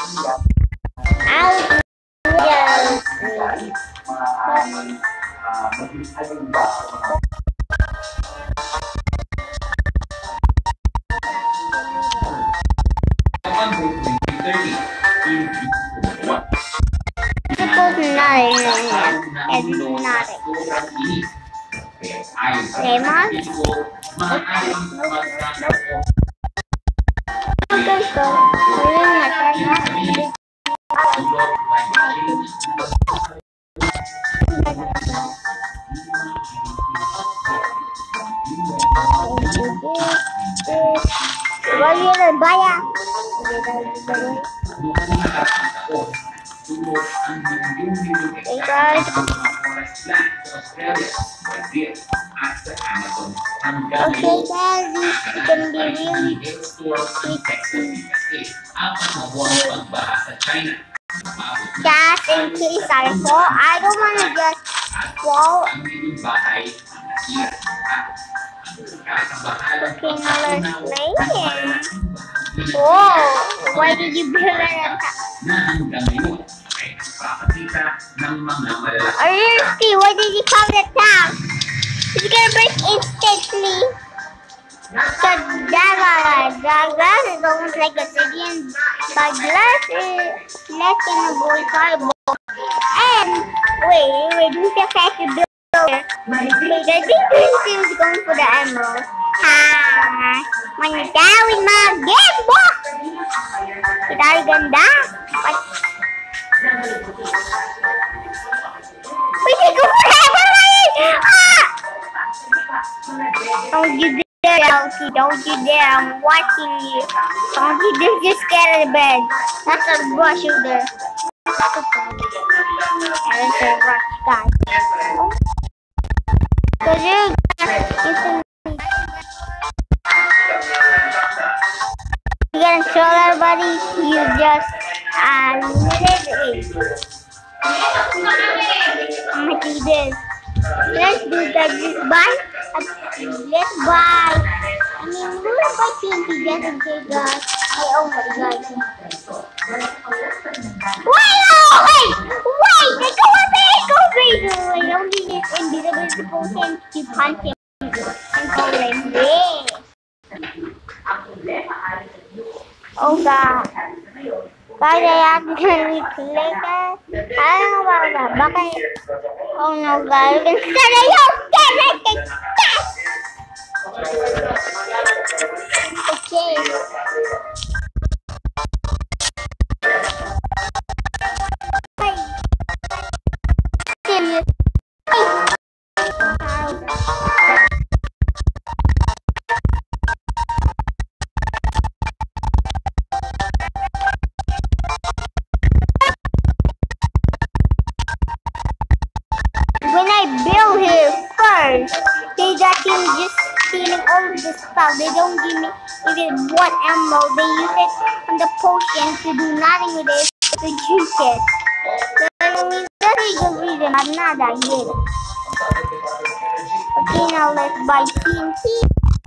I'll just suppose nothing. It's nothing. Lemon? Okay, so okay guys, this can be really tricky. Just in case I fall, I don't want to just fall. Okay, now let's play. Whoa, why did you build it? Risky, why did you come to town? It's gonna break instantly. The glass is almost like obsidian, but glass is less than a gold fireball. And wait, who's the fastest builder? Wait, I think this is going for the emerald. Ha! Wanna die with my game box? Kita ganda. Wait, go forever! Ah! Don't you dare, Elsie. Don't you dare. I'm watching you. Don't you dare just get out of bed. That's a rush shooter. That's a rush, guys. Because you're gonna show everybody you just literally. I'm gonna do this. Let's do that. Just buy. Let's buy. I mean, we're gonna buy TNT just in case, guys. Oh my god. Wait! They go crazy! I don't need this invisibility potion to punch him and go like this. Oh god. Guys, I accidentally clicked that. I don't know about that. Bakit? Oh no, guys. Instead of you, okay. When I build here first, they got him just stealing all of the stuff. They don't give me even one emerald. They use it in the potion to do nothing with it, to drink it. So that's a good reason. I'm not that good. Okay, now let's buy TNT.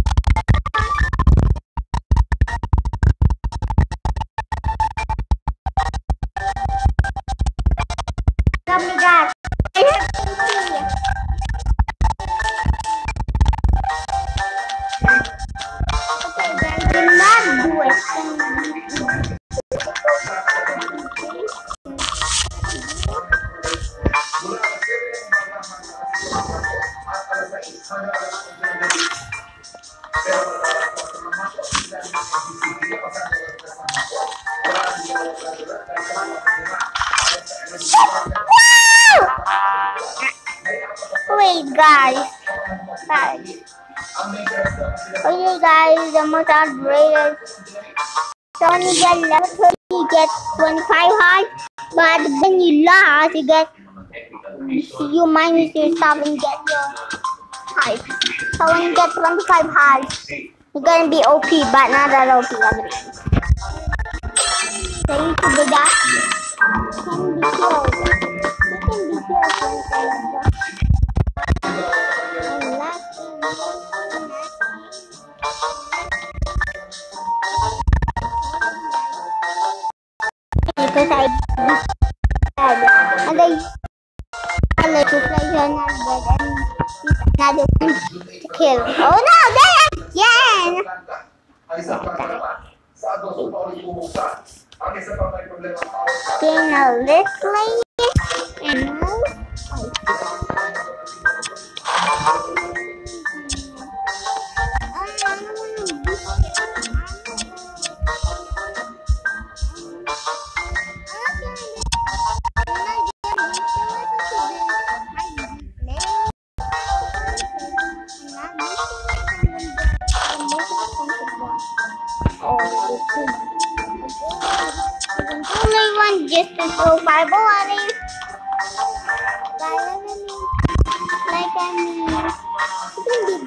Come me guys. Wait, guys. Okay, guys, the most outrageous. So when you get level 30, you get 25 hearts. But when you lose, you minus your stuff and get your hearts. So when you get 25 hearts, you're gonna be OP, but not that OP. So you can do that. Can be killed. You can be killed. because I and I let you play another bed and another one to kill. Oh no, there again! Okay, now let's play and move. Only one just to survival on it. Like I mean,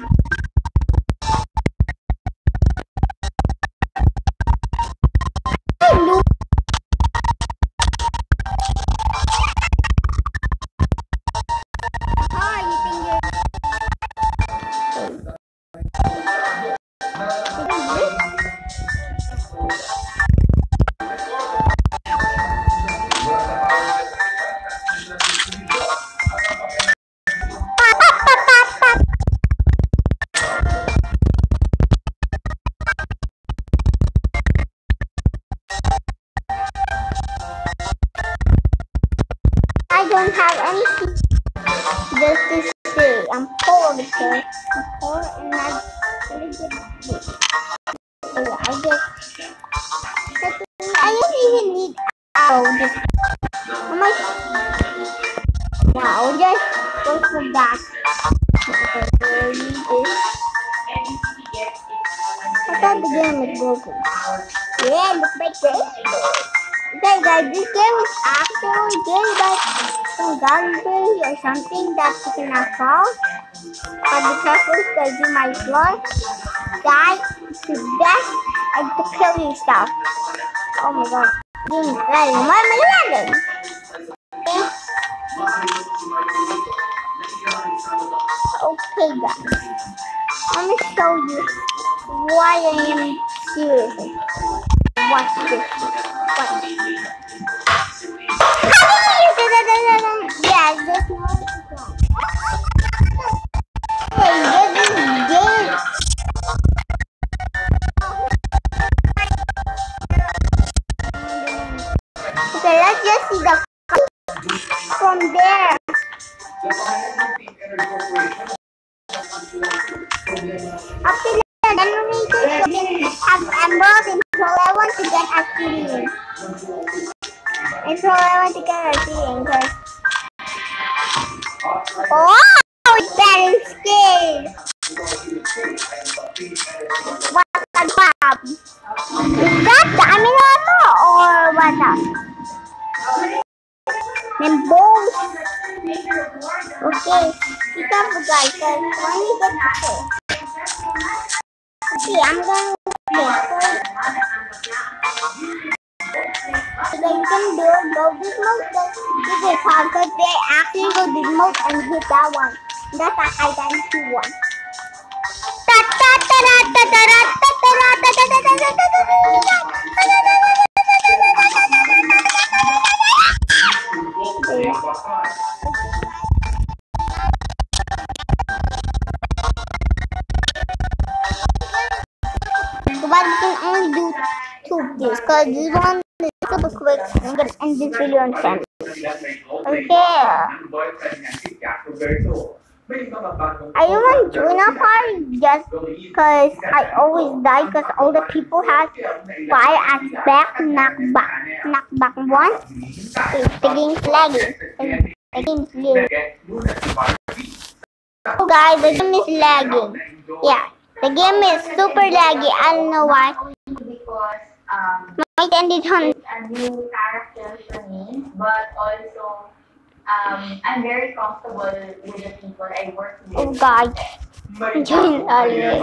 I don't have anything just to say. I'm poor because I'm poor and not really good at this. So I don't even need just wow, just go for that. I thought the game was broken. Yeah, look like this. Okay guys, this game is actually good, but some garbage or something that you cannot solve. But be careful because you might die to death and to kill yourself. Oh my god. Game is ready. Why am I landing? Okay guys, let me show you why I am serious. Watch this. Watch. Yeah, just hey, this is game. Okay, let's just see the from there. After the generator have emeralds until I want to get obsidian. Until I want to get obsidian because oh, that is scared. What the crap? Is that diamond armor or what else? Then bones. Okay, be careful guys, because when we get the fish. Okay, I'm gonna so then you can go this mode, this is hard because they actually go this mode and hit that one. That's a high time 2-1. But you can only do 2 of this because this one is super quick. I'm gonna end this video on 10. Okay. I don't want to join a party just because I always die because all the people have fire aspect knockback 1. The game's lagging. The game's lagging. Oh guys, the game is lagging. Yeah. The game is super laggy. I don't know why. Because might end it on a new character for me, but also I'm very comfortable with the people I work with. oh god. Join always.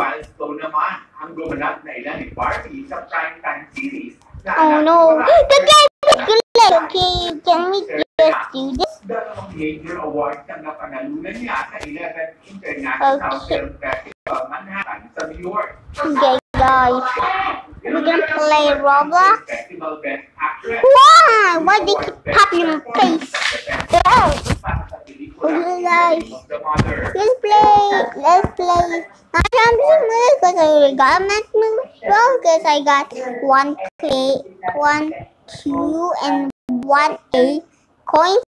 Oh no. The game is glitch. Okay, can we just do this? Okay guys, we're gonna play Roblox. Why? Why they keep popping in my face? Okay, guys. Let's play. I'm because I already got a maximum roll because I got 1, 2, and 1 A coins.